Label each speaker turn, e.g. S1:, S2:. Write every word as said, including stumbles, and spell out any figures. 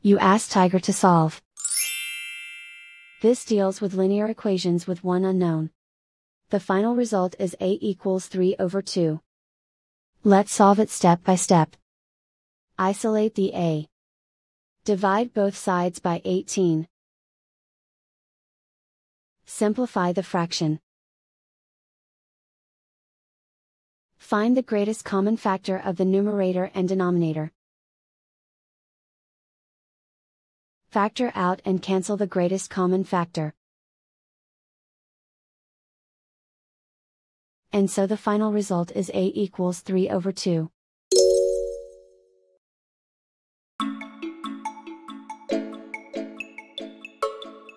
S1: You ask Tiger to solve. This deals with linear equations with one unknown. The final result is A equals three over two. Let's solve it step by step. Isolate the A. Divide both sides by eighteen. Simplify the fraction. Find the greatest common factor of the numerator and denominator. Factor out and cancel the greatest common factor. And so the final result is A equals three over two.